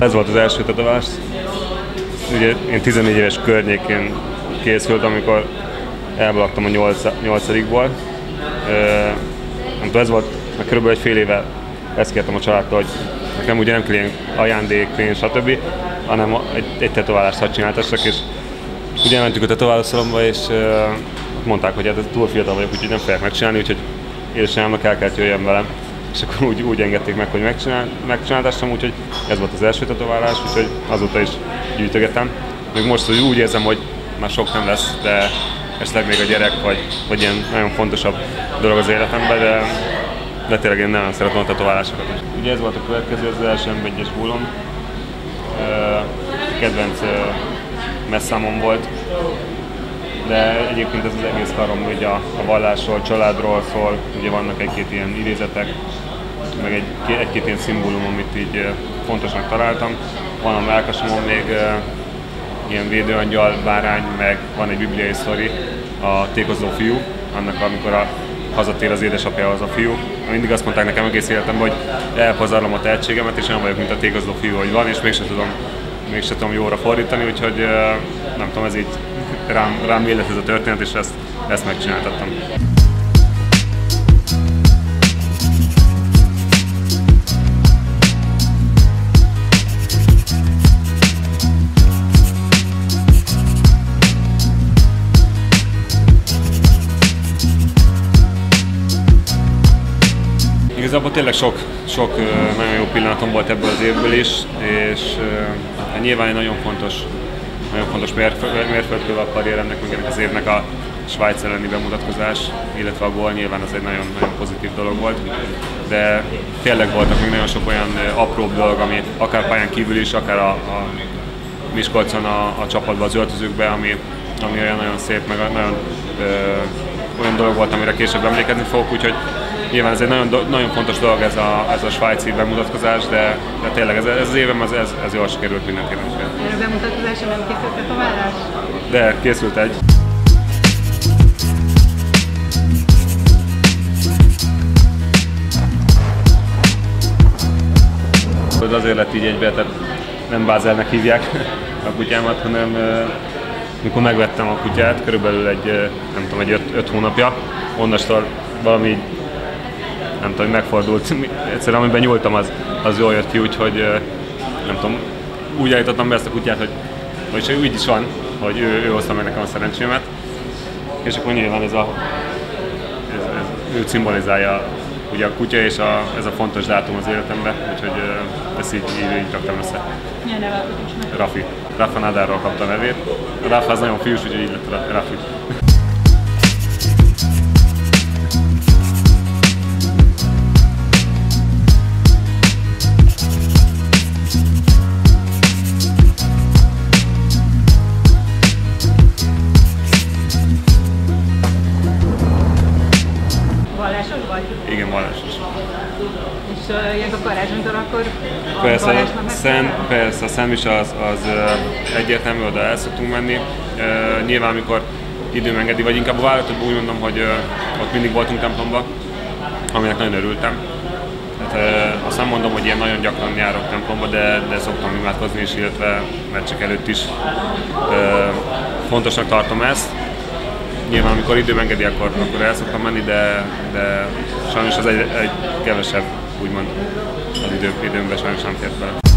Ez volt az első tetoválás. Ugye én 14 éves környékén készültem, amikor elbalagtam a 8-ból. Nem tudom, ez volt, mert körülbelül egy fél éve ezt kértem a családtól, hogy nekem ugye nem kell ilyen ajándék, pénz, stb., hanem egy tetoválást hadd csináltassak, és ugye mentünk a tetoválószalomba, és mondták, hogy hát ez túl fiatal vagyok, úgyhogy nem fogják megcsinálni, úgyhogy édesanyámnak el kellett jöjjön velem. És akkor úgy engedték meg, hogy megcsináltassam, úgyhogy ez volt az első tetoválás, úgyhogy azóta is gyűjtögetem. Még most úgy érzem, hogy már sok nem lesz, de esetleg még a gyerek, vagy ilyen nagyon fontosabb dolog az életemben, de tényleg én nagyon szeretem a tetoválásokat is. Ugye ez volt a következő, az első M1-es hullom. Kedvenc messzámom volt, de egyébként ez az egész karom ugye a vallásról, családról szól, ugye vannak egy-két ilyen idézetek, meg egy-két ilyen szimbólum, amit így fontosnak találtam. Van a mellkasomon még ilyen védőangyal, bárány, meg van egy bibliai sztori, a tékozó fiú, annak amikor hazatér az édesapjához a fiú. Mindig azt mondták nekem egész életemben, hogy elpazarlom a tehetségemet, és olyan vagyok, mint a tékozó fiú, hogy van, és mégsem tudom jóra fordítani, úgyhogy nem tudom, ez így rám élet ez a történet, és ezt megcsináltattam. Igazából tényleg sok nagyon jó pillanatom volt ebből az évből is, és nyilván egy nagyon fontos mérföldkő a karrieremnek, meg ennek az évnek a Svájc elleni bemutatkozás, illetve a gól, nyilván az egy nagyon pozitív dolog volt, de tényleg voltak még nagyon sok olyan apróbb dolog, ami akár pályán kívül is, akár a Miskolcon a csapatban, az öltözőkben, ami olyan nagyon szép, meg nagyon olyan dolog volt, amire később emlékezni fogok, úgyhogy nyilván ez egy nagyon fontos dolog ez a svájci bemutatkozás, de tényleg ez az évem ez jól sikerült mindenkinek. Erre a bemutatkozásra nem készült tetoválás? De készült egy. Azért lett így egybe, tehát nem Bázelnek hívják a kutyámat, hanem mikor megvettem a kutyát, körülbelül egy 5 hónapja, onnastól valami nem tudom, megfordult. Egyszerűen amiben nyúltam, az jól jött ki, úgyhogy nem tudom, úgy állítottam be ezt a kutyát, hogy úgy is van, hogy ő hozta meg nekem a szerencsémet. És akkor nyilván ő szimbolizálja ugye a kutya és ez a fontos dátum az életemben, úgyhogy ezt így raktam össze. Milyen neve a kutyusnak? Rafi. Rafa Nadalról kapta a nevét. A Rafa az nagyon fiús, úgyhogy így lett Rafi. Vallásos vagy? Igen, vallásos. És ilyenkor karácsonytól akkor Persze, a szentmise az egyértelmű, oda el szoktunk menni. Nyilván, amikor időm engedi, vagy inkább a vállalatokban úgy mondom, hogy ott mindig voltunk templomba, aminek nagyon örültem. Tehát, azt nem mondom, hogy ilyen nagyon gyakran járok templomba, de szoktam imádkozni is, illetve meccsek előtt is. Fontosnak tartom ezt. Nyilván, amikor időm engedi, akkor el szoktam menni, de sajnos az egy kevesebb, úgymond, az időmben sajnos nem fért bele.